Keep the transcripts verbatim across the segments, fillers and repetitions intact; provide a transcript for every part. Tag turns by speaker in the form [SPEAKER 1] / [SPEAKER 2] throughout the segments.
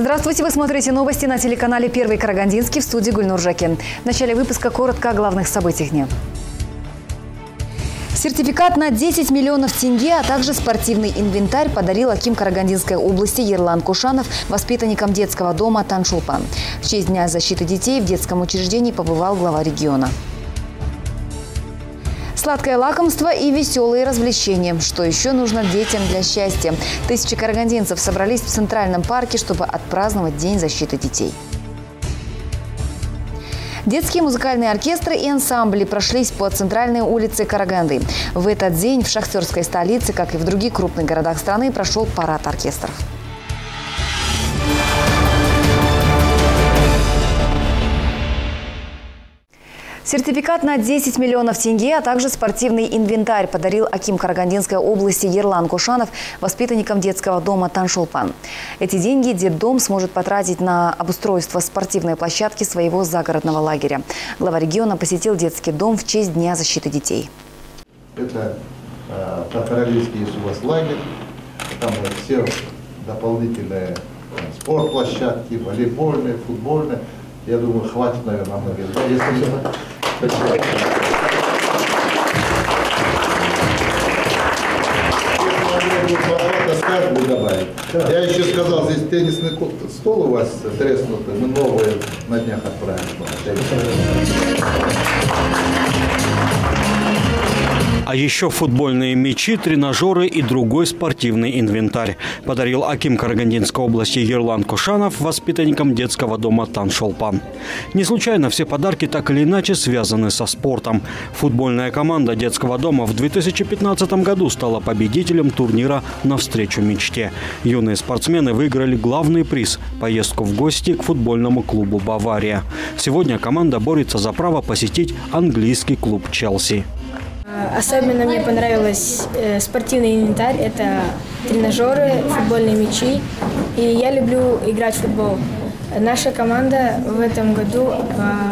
[SPEAKER 1] Здравствуйте, вы смотрите новости на телеканале «Первый Карагандинский», в студии Гульнур Жакин. В начале выпуска коротко о главных событиях дня. Сертификат на десять миллионов тенге, а также спортивный инвентарь подарил аким Карагандинской области Ерлан Кушанов воспитанникам детского дома Таншулпан. В честь Дня защиты детей в детском учреждении побывал глава региона. Сладкое лакомство и веселые развлечения. Что еще нужно детям для счастья? Тысячи карагандинцев собрались в Центральном парке, чтобы отпраздновать День защиты детей. Детские музыкальные оркестры и ансамбли прошлись по центральной улице Караганды. В этот день в шахтерской столице, как и в других крупных городах страны, прошел парад оркестров. Сертификат на десять миллионов тенге, а также спортивный инвентарь подарил аким Карагандинской области Ерлан Кушанов воспитанникам детского дома Таншулпан. Эти деньги детдом сможет потратить на обустройство спортивной площадки своего загородного лагеря. Глава региона посетил детский дом в честь Дня защиты детей.
[SPEAKER 2] Это э, по-королевски есть у вас лагерь, там все дополнительные там, спортплощадки, волейбольные, футбольные. Я думаю, хватит, наверное, много. Если... добавить. Я еще сказал, здесь теннисный стол у вас треснутый, мы новые на днях отправим.
[SPEAKER 3] А еще футбольные мячи, тренажеры и другой спортивный инвентарь подарил аким Карагандинской области Ерлан Кушанов воспитанникам детского дома Таншулпан. Не случайно все подарки так или иначе связаны со спортом. Футбольная команда детского дома в две тысячи пятнадцатом году стала победителем турнира «Навстречу мечте». Юные спортсмены выиграли главный приз – поездку в гости к футбольному клубу «Бавария». Сегодня команда борется за право посетить английский клуб «Челси».
[SPEAKER 4] Особенно мне понравилось э, спортивный инвентарь, это тренажеры, футбольные мячи, и я люблю играть в футбол. Наша команда в этом году э,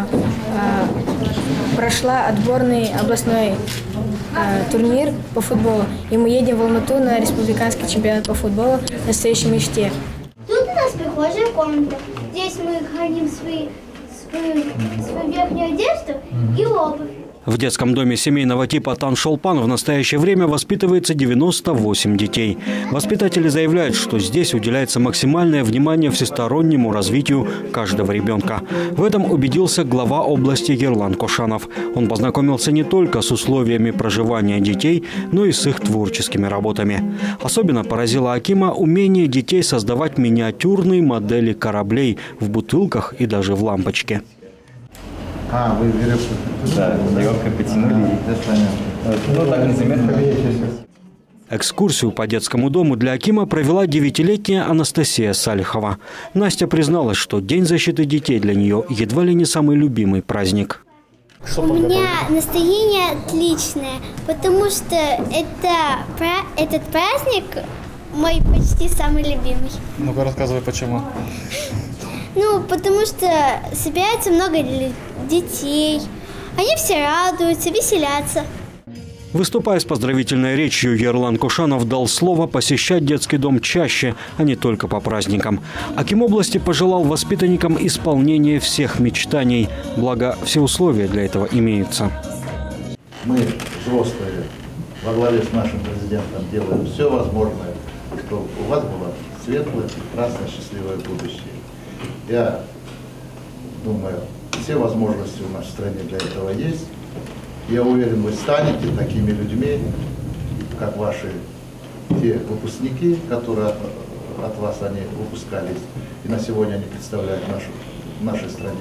[SPEAKER 4] э, прошла отборный областной э, турнир по футболу, и мы едем в Алмату на республиканский чемпионат по футболу «Настоящей мечте».
[SPEAKER 5] Тут у нас прихожая комната. Здесь мы храним свои, свою, свою верхнюю одежду и обувь.
[SPEAKER 3] В детском доме семейного типа Таншулпан в настоящее время воспитывается девяносто восемь детей. Воспитатели заявляют, что здесь уделяется максимальное внимание всестороннему развитию каждого ребенка. В этом убедился глава области Ерлан Кушанов. Он познакомился не только с условиями проживания детей, но и с их творческими работами. Особенно поразило акима умение детей создавать миниатюрные модели кораблей в бутылках и даже в лампочке.
[SPEAKER 2] А, вы веревку?
[SPEAKER 6] Да, веревкой потянули.
[SPEAKER 2] А,
[SPEAKER 6] ну, так незаметно.
[SPEAKER 3] Экскурсию по детскому дому для акима провела девятилетняя Анастасия Салихова. Настя призналась, что День защиты детей для нее едва ли не самый любимый праздник.
[SPEAKER 5] У меня настроение отличное, потому что это, этот праздник мой почти самый любимый.
[SPEAKER 6] Ну-ка, рассказывай, почему.
[SPEAKER 5] Ну, потому что собирается много детей, они все радуются, веселятся.
[SPEAKER 3] Выступая с поздравительной речью, Ерлан Кушанов дал слово посещать детский дом чаще, а не только по праздникам. Аким области пожелал воспитанникам исполнения всех мечтаний, благо все условия для этого имеются.
[SPEAKER 2] Мы, взрослые, во главе с нашим президентом делаем все возможное, чтобы у вас было светлое, прекрасное, счастливое будущее. Я думаю, все возможности в нашей стране для этого есть. Я уверен, вы станете такими людьми, как ваши те выпускники, которые от, от вас они выпускались, и на сегодня они представляют нашу, в нашей стране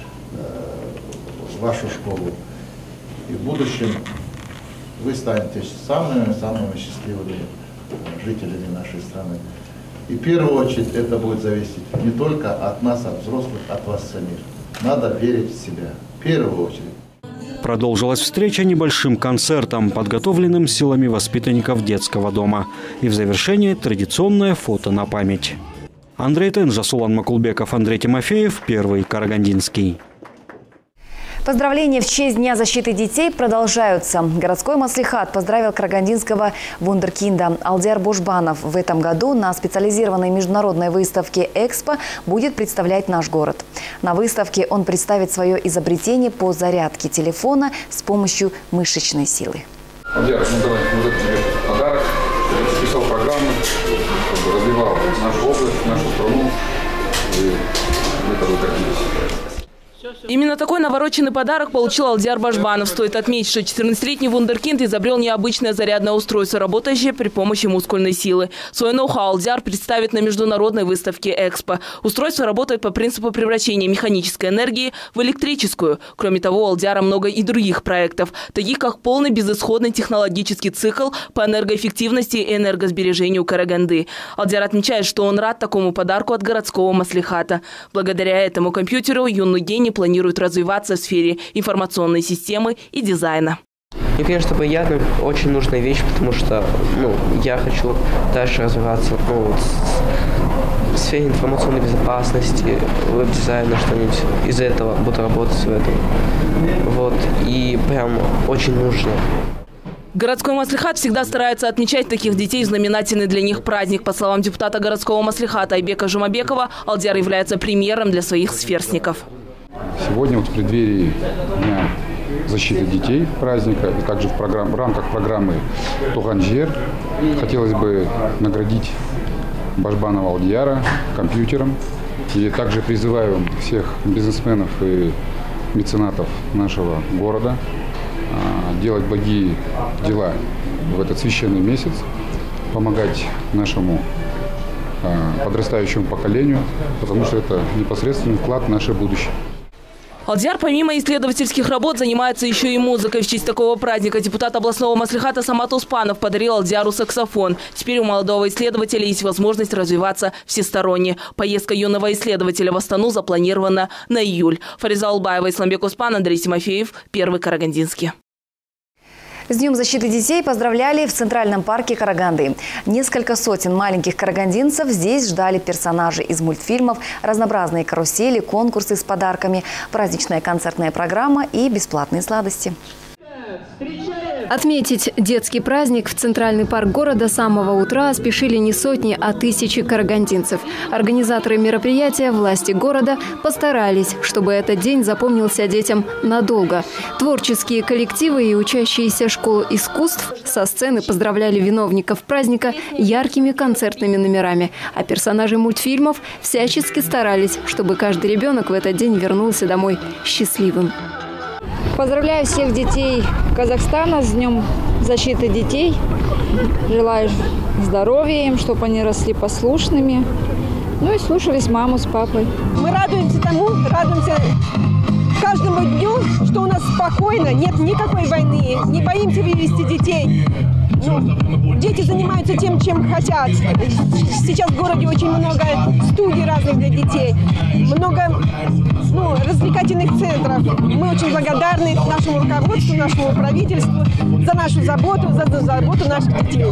[SPEAKER 2] э, вашу школу. И в будущем вы станете самыми-самыми счастливыми жителями нашей страны. И в первую очередь это будет зависеть не только от нас, от взрослых, от вас самих. Надо верить в себя. В первую очередь.
[SPEAKER 3] Продолжилась встреча небольшим концертом, подготовленным силами воспитанников детского дома. И в завершении традиционное фото на память. Андрей Тенжа, Сулан Макулбеков, Андрей Тимофеев, Первый Карагандинский.
[SPEAKER 1] Поздравления в честь Дня защиты детей продолжаются. Городской маслихат поздравил карагандинского вундеркинда Алдиар Божбанов. В этом году на специализированной международной выставке «Экспо» будет представлять наш город. На выставке он представит свое изобретение по зарядке телефона с помощью мышечной силы.
[SPEAKER 7] Алдиар, ну давай, вот это тебе подарок. Я писал программу, чтобы развивал нашу область, нашу страну. И мы тобой гордились.
[SPEAKER 8] Именно такой навороченный подарок получил Алдиар Божбанов. Стоит отметить, что четырнадцатилетний вундеркинд изобрел необычное зарядное устройство, работающее при помощи мускульной силы. Свой ноу-хау Алдиар представит на международной выставке «Экспо». Устройство работает по принципу превращения механической энергии в электрическую. Кроме того, у Алдиара много и других проектов, таких как полный безысходный технологический цикл по энергоэффективности и энергосбережению Караганды. Алдиар отмечает, что он рад такому подарку от городского маслихата. Благодаря этому компьютеру юный гений планирует развиваться в сфере информационной системы и дизайна.
[SPEAKER 9] Мне кажется, это приятно, очень нужная вещь, потому что ну, я хочу дальше развиваться ну, в сфере информационной безопасности, веб-дизайна, что-нибудь из этого, буду работать в этом. Вот. И прям очень нужно.
[SPEAKER 8] Городской маслихат всегда старается отмечать таких детей в знаменательный для них праздник. По словам депутата городского маслихата Айбека Жумабекова, Алдиар является примером для своих сверстников.
[SPEAKER 10] Сегодня вот в преддверии Дня защиты детей праздника и также в, программ, в рамках программы «Туган жер» хотелось бы наградить Божбанова Алдиара компьютером. И также призываю всех бизнесменов и меценатов нашего города делать благие дела в этот священный месяц, помогать нашему подрастающему поколению, потому что это непосредственный вклад в наше будущее.
[SPEAKER 8] Алдиар помимо исследовательских работ занимается еще и музыкой. В честь такого праздника депутат областного маслихата Самат Успанов подарил Алдиару саксофон. Теперь у молодого исследователя есть возможность развиваться всесторонне. Поездка юного исследователя в Астану запланирована на июль. Фариза Улбаева, Исламбек Успан, Андрей Тимофеев, Первый Карагандинский.
[SPEAKER 1] С Днем защиты детей поздравляли в Центральном парке Караганды. Несколько сотен маленьких карагандинцев здесь ждали персонажей из мультфильмов, разнообразные карусели, конкурсы с подарками, праздничная концертная программа и бесплатные сладости.
[SPEAKER 11] Отметить детский праздник в Центральный парк города с самого утра спешили не сотни, а тысячи карагандинцев. Организаторы мероприятия, власти города постарались, чтобы этот день запомнился детям надолго. Творческие коллективы и учащиеся школ искусств со сцены поздравляли виновников праздника яркими концертными номерами. А персонажи мультфильмов всячески старались, чтобы каждый ребенок в этот день вернулся домой счастливым.
[SPEAKER 12] Поздравляю всех детей Казахстана с Днем защиты детей. Желаю здоровья им, чтобы они росли послушными. Ну и слушались маму с папой.
[SPEAKER 13] Мы радуемся тому, радуемся каждому дню, что у нас спокойно, нет никакой войны, не боимся вывести детей. Ну, дети занимаются тем, чем хотят. Сейчас в городе очень много студий разных для детей, много ну, развлекательных центров. Мы очень благодарны нашему руководству, нашему правительству за нашу заботу, за заботу наших детей.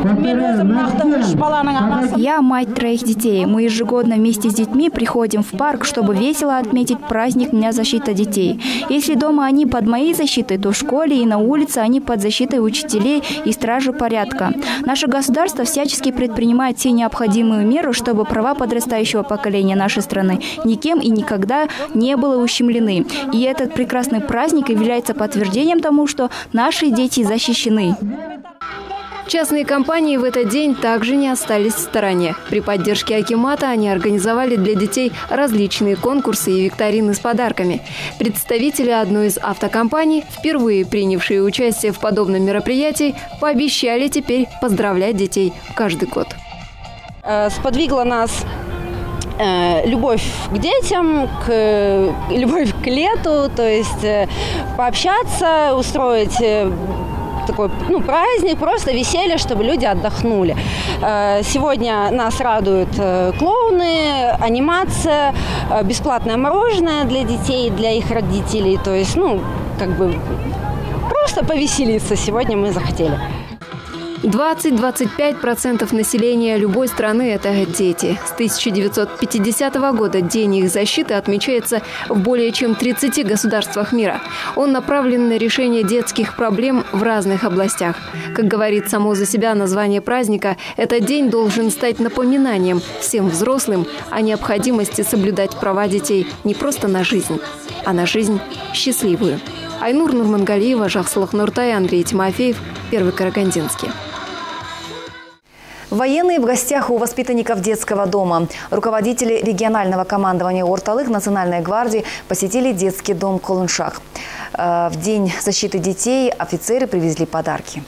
[SPEAKER 14] Я мать троих детей. Мы ежегодно вместе с детьми приходим в парк, чтобы весело отметить праздник Дня защиты детей. Если дома они под моей защитой, то в школе и на улице они под защитой учителей и стражи порядка. Наше государство всячески предпринимает все необходимые меры, чтобы права подрастающего поколения нашей страны никем и никогда не были ущемлены. И этот прекрасный праздник является подтверждением тому, что наши дети защищены.
[SPEAKER 11] Частные компании в этот день также не остались в стороне. При поддержке акимата они организовали для детей различные конкурсы и викторины с подарками. Представители одной из автокомпаний, впервые принявшие участие в подобном мероприятии, пообещали теперь поздравлять детей каждый год.
[SPEAKER 15] Сподвигла нас любовь к детям, к, любовь к лету, то есть пообщаться, устроить такой ну, праздник, просто веселье, чтобы люди отдохнули. Сегодня нас радуют клоуны, анимация, бесплатное мороженое для детей, для их родителей. То есть, ну, как бы просто повеселиться сегодня мы захотели.
[SPEAKER 11] двадцать-двадцать пять процентов населения любой страны – это дети. С тысяча девятьсот пятидесятого года День их защиты отмечается в более чем тридцати государствах мира. Он направлен на решение детских проблем в разных областях. Как говорит само за себя название праздника, этот день должен стать напоминанием всем взрослым о необходимости соблюдать права детей не просто на жизнь, а на жизнь счастливую. Айнур Нурмангалиева, Жахсылык Нуртай, Андрей Тимофеев, Первый Карагандинский.
[SPEAKER 1] Военные в гостях у воспитанников детского дома. Руководители регионального командования Орталык Национальной гвардии посетили детский дом Кулыншак. В День защиты детей офицеры привезли подарки.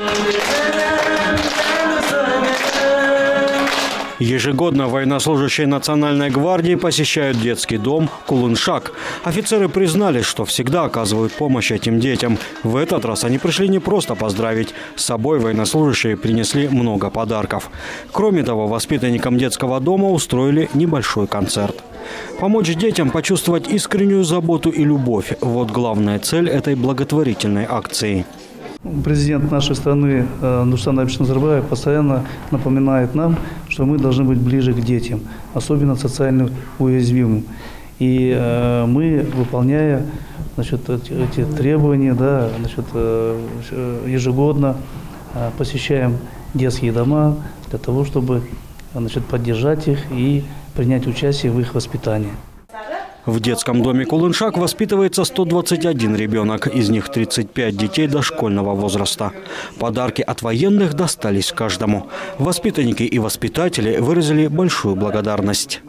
[SPEAKER 3] Ежегодно военнослужащие Национальной гвардии посещают детский дом Кулыншак. Офицеры признались, что всегда оказывают помощь этим детям. В этот раз они пришли не просто поздравить. С собой военнослужащие принесли много подарков. Кроме того, воспитанникам детского дома устроили небольшой концерт. Помочь детям почувствовать искреннюю заботу и любовь – вот главная цель этой благотворительной акции.
[SPEAKER 16] Президент нашей страны Нурсултан Абишевич Назарбаев постоянно напоминает нам, что мы должны быть ближе к детям, особенно социально уязвимым. И э, мы, выполняя значит, эти, эти требования, да, значит, э, ежегодно э, посещаем детские дома для того, чтобы значит, поддержать их и принять участие в их воспитании.
[SPEAKER 3] В детском доме Кулыншак воспитывается сто двадцать один ребенок, из них тридцать пять детей дошкольного возраста. Подарки от военных достались каждому. Воспитанники и воспитатели выразили большую благодарность.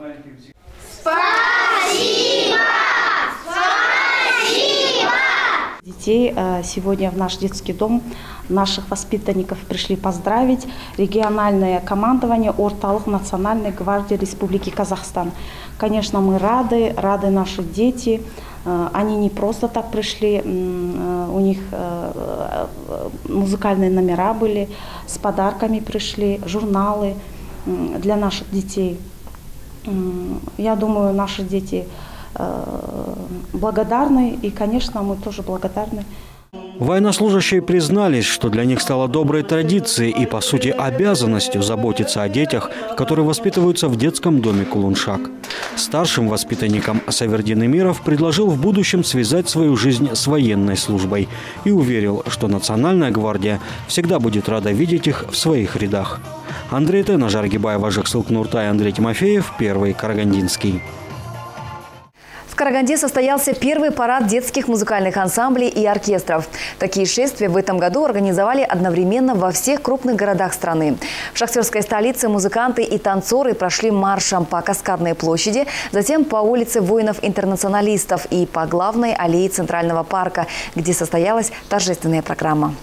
[SPEAKER 17] Спасибо! Спасибо! Детей сегодня в наш детский дом, наших воспитанников пришли поздравить региональное командование Орталык Национальной гвардии Республики Казахстан. Конечно, мы рады, рады наши дети. Они не просто так пришли, у них музыкальные номера были, с подарками пришли, журналы для наших детей. Я думаю, наши дети благодарны, и, конечно, мы тоже благодарны.
[SPEAKER 3] Военнослужащие признались, что для них стало доброй традицией и, по сути, обязанностью заботиться о детях, которые воспитываются в детском доме Кулыншак. Старшим воспитанникам Савердин Эмиров предложил в будущем связать свою жизнь с военной службой и уверил, что Национальная гвардия всегда будет рада видеть их в своих рядах. Андрей Тена, Жаргибаева, Жахсылык Нуртай, Андрей Тимофеев, Первый Карагандинский.
[SPEAKER 1] В Караганде состоялся первый парад детских музыкальных ансамблей и оркестров. Такие шествия в этом году организовали одновременно во всех крупных городах страны. В шахтерской столице музыканты и танцоры прошли маршем по Каскадной площади, затем по улице воинов-интернационалистов и по главной аллее Центрального парка, где состоялась торжественная программа.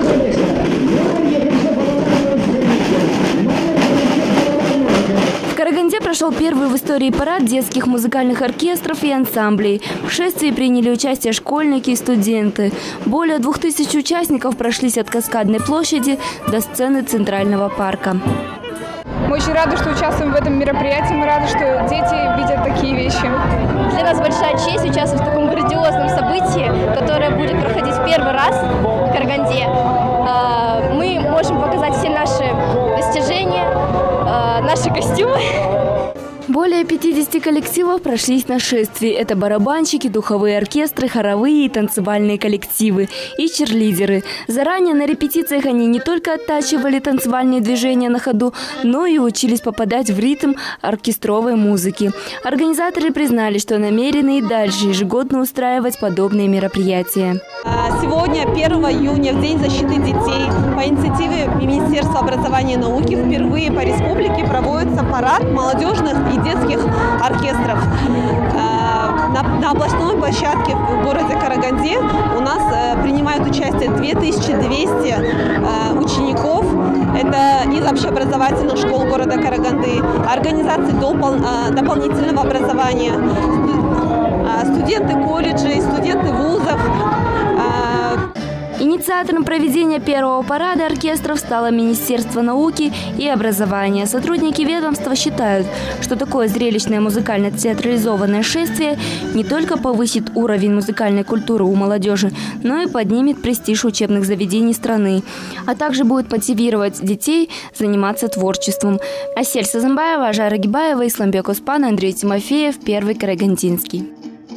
[SPEAKER 14] В Караганде прошел первый в истории парад детских музыкальных оркестров и ансамблей. В шествии приняли участие школьники и студенты. Более двух тысяч участников прошлись от Каскадной площади до сцены Центрального парка.
[SPEAKER 18] Мы очень рады, что участвуем в этом мероприятии. Мы рады, что дети видят такие вещи.
[SPEAKER 19] Для нас большая честь участвовать в таком грандиозном событии, которое будет проходить в первый раз в Караганде. Мы можем показать все наши достижения, наши костюмы.
[SPEAKER 14] Более пятидесяти коллективов прошлись на шествии. Это барабанщики, духовые оркестры, хоровые и танцевальные коллективы и черлидеры. Заранее на репетициях они не только оттачивали танцевальные движения на ходу, но и учились попадать в ритм оркестровой музыки. Организаторы признали, что намерены и дальше ежегодно устраивать подобные мероприятия.
[SPEAKER 20] Сегодня, первого июня, в День защиты детей, по инициативе Министерства образования и науки впервые по республике проводится парад молодежных и детских оркестров. На, на областной площадке в городе Караганде у нас принимают участие две тысячи двести учеников. Это из общеобразовательных школ города Караганды, организаций допол, дополнительного образования, студенты колледжей, студенты вузов.
[SPEAKER 14] Инициатором проведения первого парада оркестров стало Министерство науки и образования. Сотрудники ведомства считают, что такое зрелищное музыкально-театрализованное шествие не только повысит уровень музыкальной культуры у молодежи, но и поднимет престиж учебных заведений страны, а также будет мотивировать детей заниматься творчеством. Асель Сазамбаева, Ажара Гибаева, Исламбек Оспан, Андрей Тимофеев, Первый Карагандинский.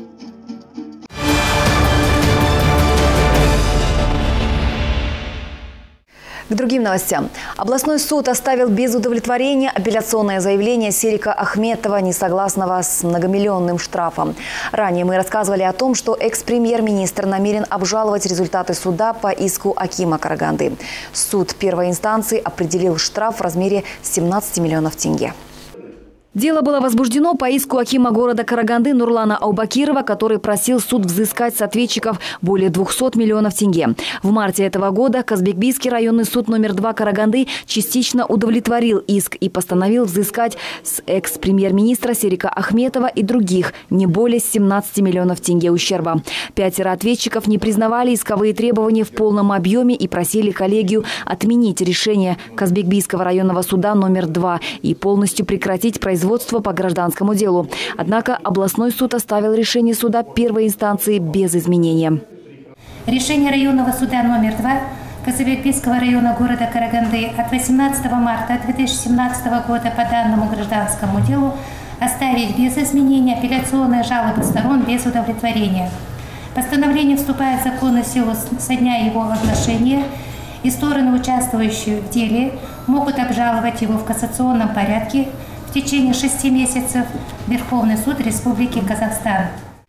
[SPEAKER 1] К другим новостям. Областной суд оставил без удовлетворения апелляционное заявление Серика Ахметова, несогласного с многомиллионным штрафом. Ранее мы рассказывали о том, что экс-премьер-министр намерен обжаловать результаты суда по иску Акима Караганды. Суд первой инстанции определил штраф в размере семнадцати миллионов тенге. Дело было возбуждено по иску акима города Караганды Нурлана Аубакирова, который просил суд взыскать с ответчиков более двухсот миллионов тенге. В марте этого года Казбекбийский районный суд номер два Караганды частично удовлетворил иск и постановил взыскать с экс-премьер-министра Серика Ахметова и других не более семнадцати миллионов тенге ущерба. Пятеро ответчиков не признавали исковые требования в полном объеме и просили коллегию отменить решение Казбекбийского районного суда номер два и полностью прекратить производство по гражданскому делу. Однако областной суд оставил решение суда первой инстанции без изменения.
[SPEAKER 21] Решение районного суда номер два Казбекбийского района города Караганды от восемнадцатого марта две тысячи семнадцатого года по данному гражданскому делу оставить без изменения, апелляционные жалобы сторон без удовлетворения. Постановление вступает в законную силу со дня его оглашения, и стороны, участвующие в деле, могут обжаловать его в кассационном порядке в течение шести месяцев в Верховный суд Республики Казахстан.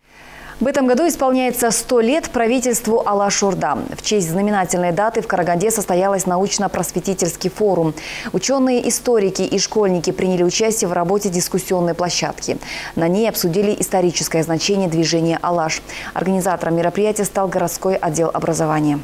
[SPEAKER 1] В этом году исполняется сто лет правительству Алаш-Орда. В честь знаменательной даты в Караганде состоялась научно-просветительский форум. Ученые, историки и школьники приняли участие в работе дискуссионной площадки. На ней обсудили историческое значение движения «Алаш». Организатором мероприятия стал городской отдел образования.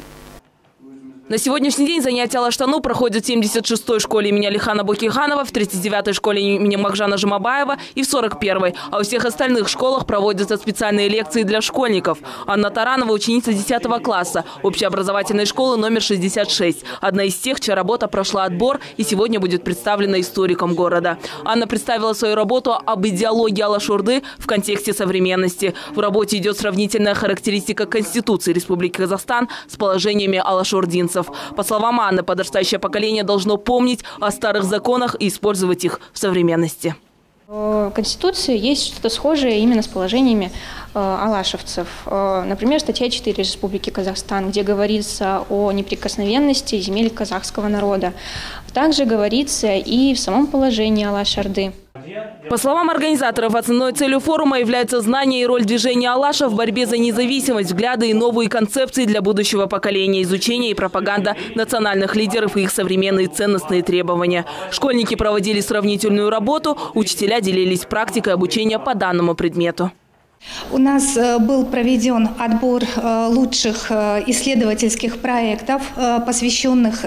[SPEAKER 8] На сегодняшний день занятия Алаштану проходят в семьдесят шестой школе имени Алихана Бокиханова, в тридцать девятой школе имени Махжана Жумабаева и в сорок первой. А у всех остальных школах проводятся специальные лекции для школьников. Анна Таранова – ученица десятого класса общеобразовательной школы номер шестьдесят шесть. Одна из тех, чья работа прошла отбор и сегодня будет представлена историком города. Анна представила свою работу об идеологии Алаш-Орды в контексте современности. В работе идет сравнительная характеристика Конституции Республики Казахстан с положениями алашординцев. По словам Анны, подрастающее поколение должно помнить о старых законах и использовать их в современности.
[SPEAKER 22] В Конституции есть что-то схожее именно с положениями э, алашевцев. Э, например, статья четыре Республики Казахстан, где говорится о неприкосновенности земель казахского народа. Также говорится и в самом положении Алаш-Орды.
[SPEAKER 8] По словам организаторов, основной целью форума является знание и роль движения Алаша в борьбе за независимость, взгляды и новые концепции для будущего поколения, изучение и пропаганда национальных лидеров и их современные ценностные требования. Школьники проводили сравнительную работу, учителя делились практикой обучения по данному предмету.
[SPEAKER 23] У нас был проведен отбор лучших исследовательских проектов, посвященных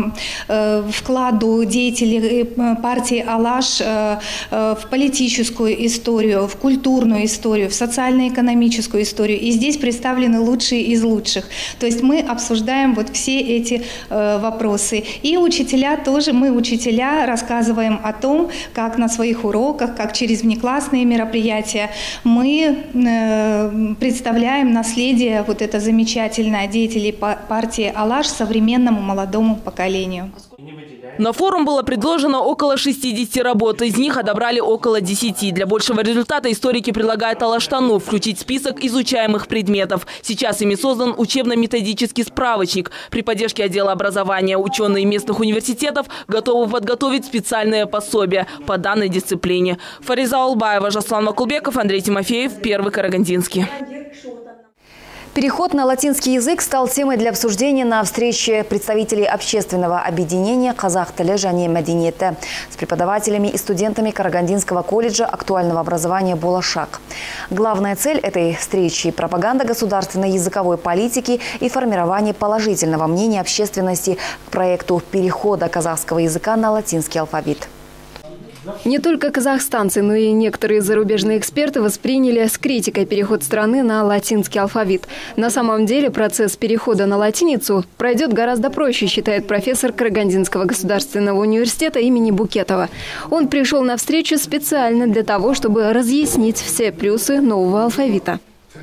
[SPEAKER 23] вкладу деятелей партии «Алаш» в политическую историю, в культурную историю, в социально-экономическую историю. И здесь представлены лучшие из лучших. То есть мы обсуждаем вот все эти вопросы. И учителя тоже, мы, учителя, рассказываем о том, как на своих уроках, как через внеклассные мероприятия мы представляем наследие, вот это замечательное, деятелей партии «Алаш» современному молодому поколению.
[SPEAKER 8] На форум было предложено около шестидесяти работ. Из них отобрали около десяти. Для большего результата историки предлагают Алаштану включить в список изучаемых предметов. Сейчас ими создан учебно-методический справочник. При поддержке отдела образования ученые местных университетов готовы подготовить специальные пособия по данной дисциплине. Фариза Улбаева, Жаслан Макулбеков, Андрей Тимофеев, Первый Карагандинский.
[SPEAKER 1] Переход на латинский язык стал темой для обсуждения на встрече представителей общественного объединения «Казах тілі және мәдениеті» с преподавателями и студентами Карагандинского колледжа актуального образования «Болашак». Главная цель этой встречи – пропаганда государственной языковой политики и формирование положительного мнения общественности к проекту перехода казахского языка на латинский алфавит.
[SPEAKER 11] Не только казахстанцы, но и некоторые зарубежные эксперты восприняли с критикой переход страны на латинский алфавит. На самом деле процесс перехода на латиницу пройдет гораздо проще, считает профессор Карагандинского государственного университета имени Букетова. Он пришел на встречу специально для того, чтобы разъяснить все плюсы нового алфавита.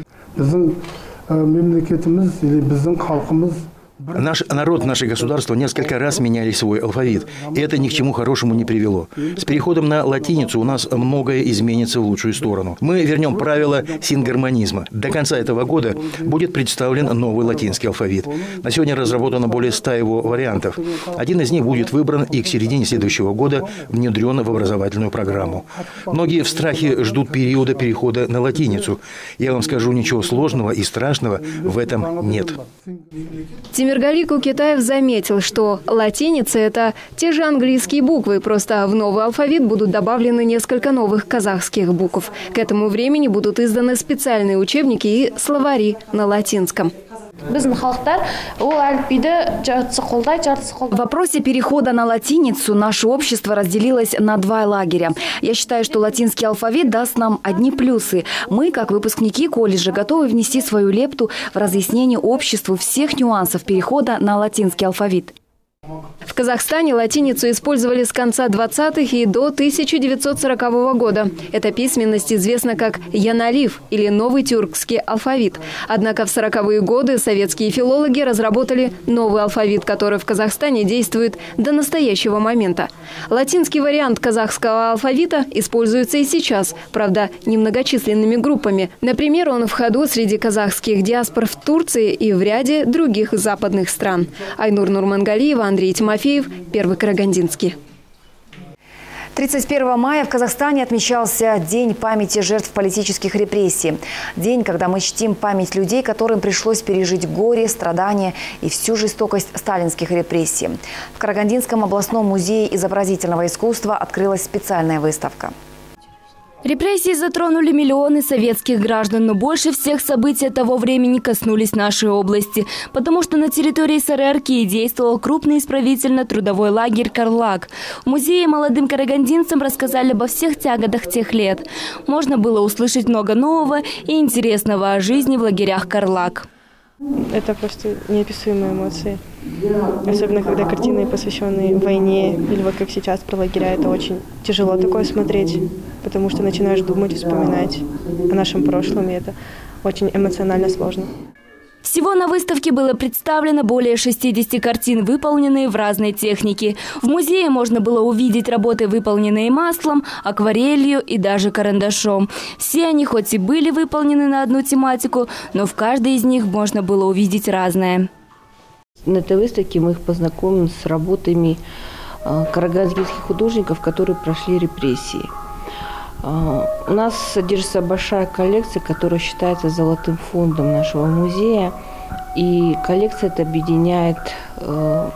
[SPEAKER 4] Наш народ, наше государство несколько раз меняли свой алфавит, и это ни к чему хорошему не привело. С переходом на латиницу у нас многое изменится в лучшую сторону. Мы вернем правила сингармонизма. До конца этого года будет представлен новый латинский алфавит. На сегодня разработано более ста его вариантов. Один из них будет выбран и к середине следующего года внедрен в образовательную программу. Многие в страхе ждут периода перехода на латиницу. Я вам скажу, ничего сложного и страшного в этом нет.
[SPEAKER 11] Тимиргали Кукетаев заметил, что латиница – это те же английские буквы, просто в новый алфавит будут добавлены несколько новых казахских букв. К этому времени будут изданы специальные учебники и словари на латинском.
[SPEAKER 1] В вопросе перехода на латиницу наше общество разделилось на два лагеря. Я считаю, что латинский алфавит даст нам одни плюсы. Мы, как выпускники колледжа, готовы внести свою лепту в разъяснение обществу всех нюансов перехода на латинский алфавит.
[SPEAKER 11] В Казахстане латиницу использовали с конца двадцатых и до тысяча девятьсот сорокового года. Эта письменность известна как яналиф или новый тюркский алфавит. Однако в сороковые годы советские филологи разработали новый алфавит, который в Казахстане действует до настоящего момента. Латинский вариант казахского алфавита используется и сейчас, правда, немногочисленными группами. Например, он в ходу среди казахских диаспор в Турции и в ряде других западных стран. Айнур Нурмангалиева, Андрей Тимофеев, Первый Карагандинский.
[SPEAKER 1] тридцать первого мая в Казахстане отмечался День памяти жертв политических репрессий. День, когда мы чтим память людей, которым пришлось пережить горе, страдания и всю жестокость сталинских репрессий. В Карагандинском областном музее изобразительного искусства открылась специальная выставка.
[SPEAKER 5] Репрессии затронули миллионы советских граждан, но больше всех события того времени коснулись нашей области, потому что на территории Сары-Арки действовал крупный исправительно-трудовой лагерь «Карлаг». В музее молодым карагандинцам рассказали обо всех тяготах тех лет. Можно было услышать много нового и интересного о жизни в лагерях «Карлаг».
[SPEAKER 6] Это просто неописуемые эмоции. Особенно, когда картины, посвященные войне, или вот как сейчас про лагеря, это очень тяжело такое смотреть, потому что начинаешь думать и вспоминать о нашем прошлом, и это очень эмоционально сложно.
[SPEAKER 5] Всего на выставке было представлено более шестидесяти картин, выполненные в разной технике. В музее можно было увидеть работы, выполненные маслом, акварелью и даже карандашом. Все они хоть и были выполнены на одну тематику, но в каждой из них можно было увидеть разное.
[SPEAKER 24] На этой выставке мы их познакомим с работами карагандинских художников, которые прошли репрессии. У нас содержится большая коллекция, которая считается золотым фондом нашего музея. И коллекция эта объединяет э,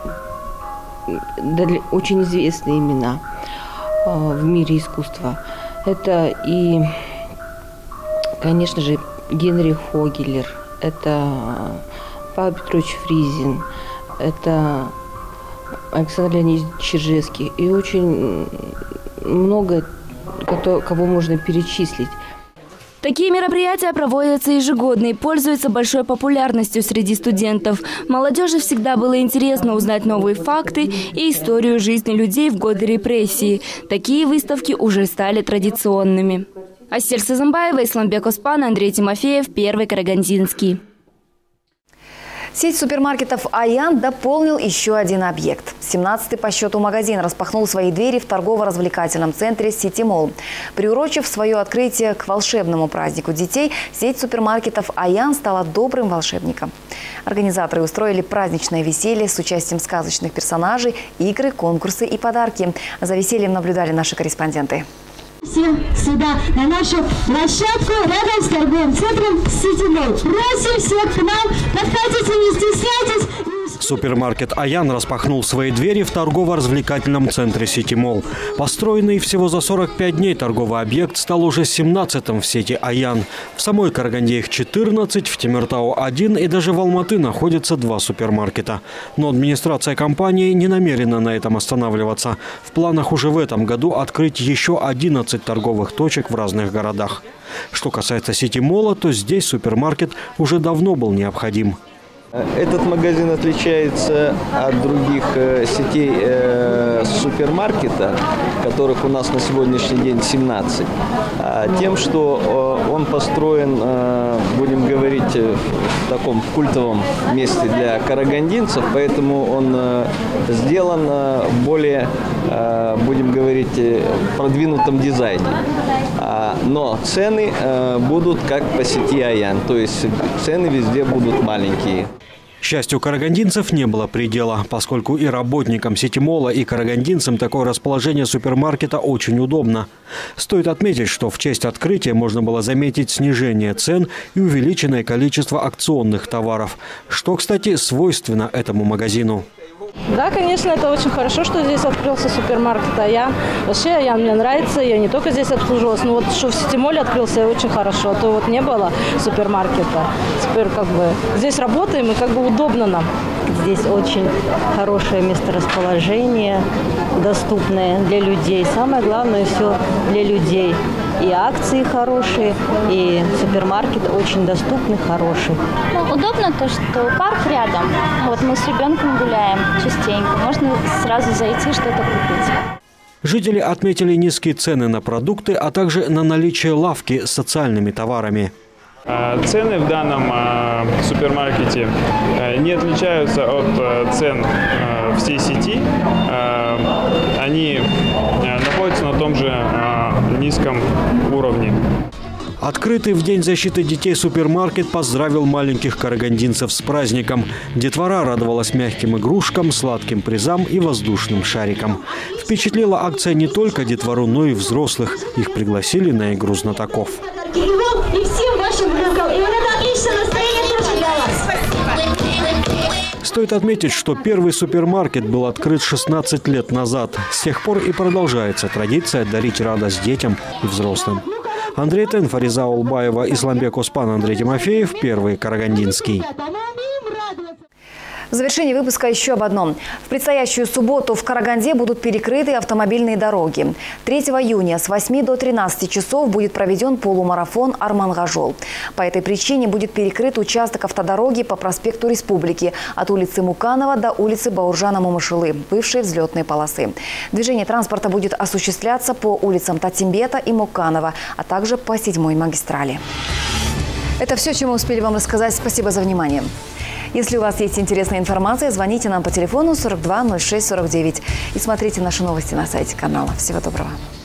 [SPEAKER 24] очень известные имена э, в мире искусства. Это и, конечно же, Генрих Фогелер, это Павел Петрович Фризин, это Александр Леонидович Чижевский и очень много кого можно перечислить.
[SPEAKER 5] Такие мероприятия проводятся ежегодно и пользуются большой популярностью среди студентов. Молодежи всегда было интересно узнать новые факты и историю жизни людей в годы репрессий. Такие выставки уже стали традиционными. Асель Сазымбаева, Исламбек Оспан, Андрей Тимофеев, Первый Карагандинский.
[SPEAKER 1] Сеть супермаркетов «Аян» дополнил еще один объект. семнадцатый по счету магазин распахнул свои двери в торгово-развлекательном центре «Сити Молл». Приурочив свое открытие к волшебному празднику детей, сеть супермаркетов «Аян» стала добрым волшебником. Организаторы устроили праздничное веселье с участием сказочных персонажей, игры, конкурсы и подарки. За весельем наблюдали наши корреспонденты.
[SPEAKER 25] Все сюда, на нашу площадку, рядом с торговым центром «Сити Молл». Просим всех к нам, подходите, не стесняйтесь.
[SPEAKER 3] Супермаркет «Аян» распахнул свои двери в торгово-развлекательном центре «Сити-Молл». Построенный всего за сорок пять дней торговый объект стал уже семнадцатым в сети «Аян». В самой Караганде их четырнадцать, в Темиртау один и даже в Алматы находятся два супермаркета. Но администрация компании не намерена на этом останавливаться. В планах уже в этом году открыть еще одиннадцать торговых точек в разных городах. Что касается «Сити-Молла», то здесь супермаркет уже давно был необходим.
[SPEAKER 2] Этот магазин отличается от других э, сетей э, супермаркета, которых у нас на сегодняшний день семнадцать, а тем, что э, он построен, э, будем говорить, в таком культовом месте для карагандинцев, поэтому он э, сделан э, более, э, будем говорить, э, продвинутом дизайне. А, но цены э, будут как по сети «Аян», то есть цены везде будут маленькие.
[SPEAKER 3] Счастью карагандинцев не было предела, поскольку и работникам «Сити-Молла», и карагандинцам такое расположение супермаркета очень удобно. Стоит отметить, что в честь открытия можно было заметить снижение цен и увеличенное количество акционных товаров, что, кстати, свойственно этому магазину.
[SPEAKER 7] Да, конечно, это очень хорошо, что здесь открылся супермаркет «Аян». Вообще «Аян» мне нравится, я не только здесь обслуживалась, но вот что в «Сити-Молле» открылся, очень хорошо. А то вот не было супермаркета. Теперь как бы здесь работаем и как бы удобно нам.
[SPEAKER 9] Здесь очень хорошее месторасположение, доступное для людей. Самое главное, все для людей. И акции хорошие, и супермаркет очень доступный, хороший.
[SPEAKER 10] Ну, удобно то, что парк рядом. Вот мы с ребенком гуляем частенько. Можно сразу зайти что-то купить.
[SPEAKER 3] Жители отметили низкие цены на продукты, а также на наличие лавки с социальными товарами.
[SPEAKER 12] Цены в данном супермаркете не отличаются от цен всей сети. Они находятся на том же низком уровне.
[SPEAKER 3] Открытый в День защиты детей супермаркет поздравил маленьких карагандинцев с праздником. Детвора радовалась мягким игрушкам, сладким призам и воздушным шарикам. Впечатлила акция не только детвору, но и взрослых. Их пригласили на игру знатоков.
[SPEAKER 25] И всем вашим внукам. И вот это отличное настроение тоже для вас.
[SPEAKER 3] Стоит отметить, что первый супермаркет был открыт шестнадцать лет назад. С тех пор и продолжается традиция дарить радость детям и взрослым. Андрей Тен, Фариза Улбаева, Исламбек Оспан, Андрей Тимофеев. Первый карагандинский.
[SPEAKER 1] В завершении выпуска еще об одном. В предстоящую субботу в Караганде будут перекрыты автомобильные дороги. третьего июня с восьми до тринадцати часов будет проведен полумарафон «Арман-Гажол». По этой причине будет перекрыт участок автодороги по проспекту Республики от улицы Муканова до улицы Бауржана-Мумышылы, бывшей взлетной полосы. Движение транспорта будет осуществляться по улицам Татимбета и Муканова, а также по седьмой магистрали. Это все, чем мы успели вам рассказать. Спасибо за внимание. Если у вас есть интересная информация, звоните нам по телефону сорок два ноль шесть сорок девять и смотрите наши новости на сайте канала. Всего доброго.